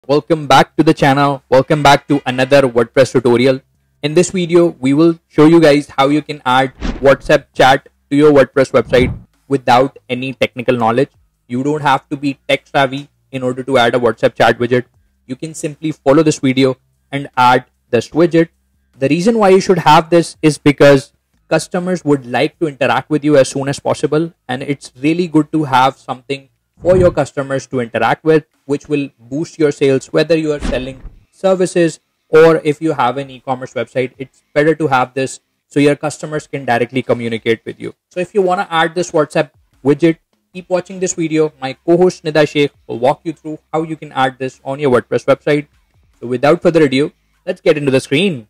Welcome back to the channel. Welcome back to another WordPress tutorial. In this video, we will show you guys how you can add WhatsApp chat to your WordPress website without any technical knowledge. You don't have to be tech savvy in order to add a WhatsApp chat widget. You can simply follow this video and add this widget. The reason why you should have this is because customers would like to interact with you as soon as possible, and it's really good to have something for your customers to interact with, which will boost your sales. Whether you are selling services or if you have an e-commerce website, it's better to have this so your customers can directly communicate with you. So if you want to add this WhatsApp widget, keep watching this video. My co-host Nida Sheikh will walk you through how you can add this on your WordPress website. So without further ado, let's get into the screen.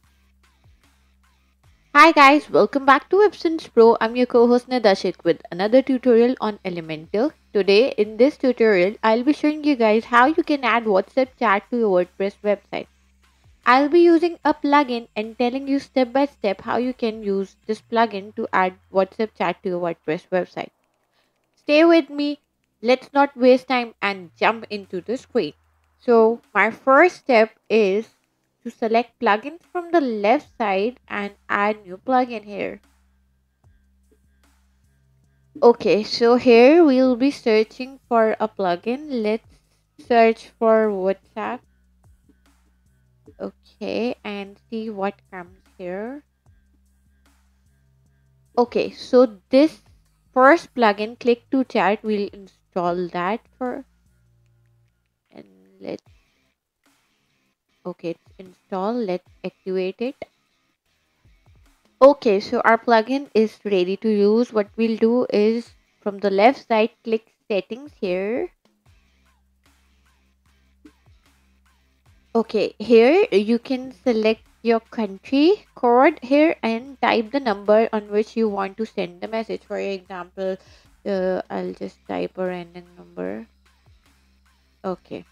Hi guys, welcome back to WebSensePro. I'm your co-host Nadashik with another tutorial on Elementor. Today in this tutorial, I'll be showing you guys how you can add WhatsApp chat to your WordPress website. I'll be using a plugin and telling you step by step how you can use this plugin to add WhatsApp chat to your WordPress website. Stay with me, let's not waste time and jump into the screen. So my first step is to select plugins from the left side and add new plugin here. Okay, so here we'll be searching for a plugin. Let's search for WhatsApp. Okay, and see what comes here. Okay, so this first plugin, click to chat, we'll install that for, and let's, okay, it's installed. Let's activate it. Okay, so our plugin is ready to use. What we'll do is from the left side, click settings here. Okay, here you can select your country code here and type the number on which you want to send the message. For example, I'll just type a random number. Okay,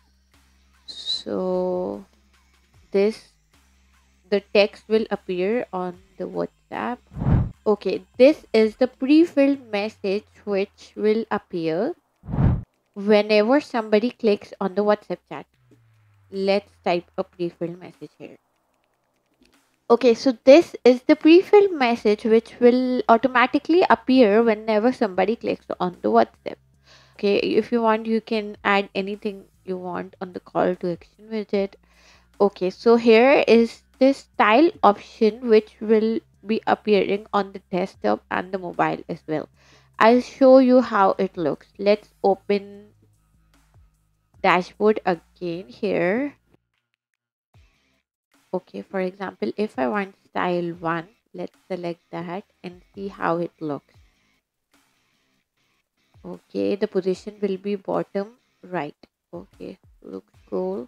so the text will appear on the WhatsApp. Okay, this is the pre-filled message which will appear whenever somebody clicks on the WhatsApp chat. Let's type a pre-filled message here. Okay, so this is the pre-filled message which will automatically appear whenever somebody clicks on the WhatsApp. Okay, if you want, you can add anything you want on the call to action widget. Okay, so here is the style option which will be appearing on the desktop and the mobile as well. I'll show you how it looks. Let's open dashboard again here. Okay, for example, if I want style 1, let's select that and see how it looks. Okay, the position will be bottom right. Okay, looks cool.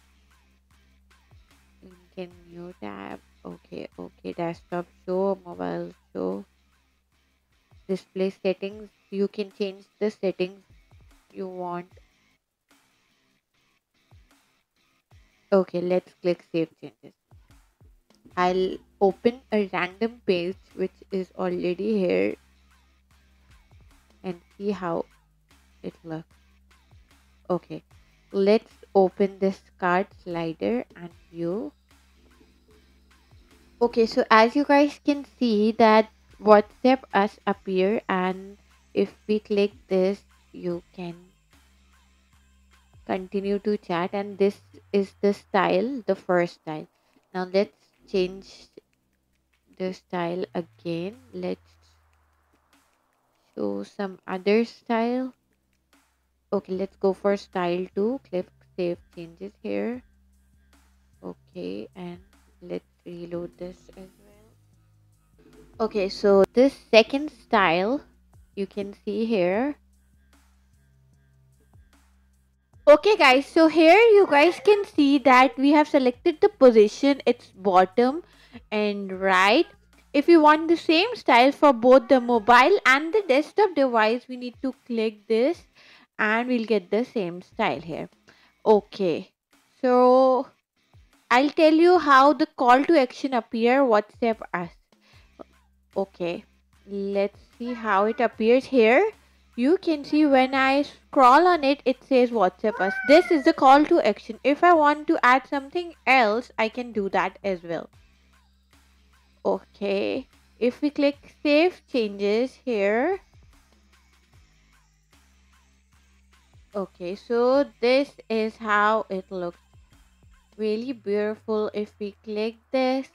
Can new tab. Okay, desktop show, mobile show, display settings. You can change the settings you want. Okay, let's click save changes. I'll open a random page which is already here and see how it looks. Okay, let's open this card slider and view. Okay, so as you guys can see that WhatsApp us appear, and if we click this, you can continue to chat, and this is the style, the first style. Now let's change the style again. Let's show some other style. Okay, let's go for style 2. Click save changes here. Okay, and let's reload this as well. Okay, so this second style you can see here. Okay guys, so here you guys can see that we have selected the position, it's bottom and right. If you want the same style for both the mobile and the desktop device, we need to click this and we'll get the same style here. Okay, so I'll tell you how the call to action appear WhatsApp us. Okay, let's see how it appears here. You can see when I scroll on it, it says WhatsApp us. This is the call to action. If I want to add something else, I can do that as well. Okay. If we click save changes here. Okay, so this is how it looks. Really beautiful. If we click this,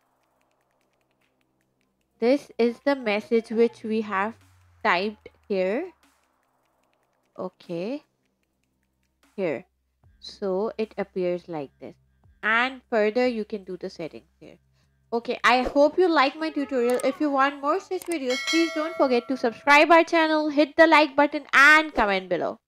this is the message which we have typed here. Okay, here. So it appears like this. And further, you can do the settings here. Okay, I hope you like my tutorial. If you want more such videos, please don't forget to subscribe our channel, hit the like button and comment below.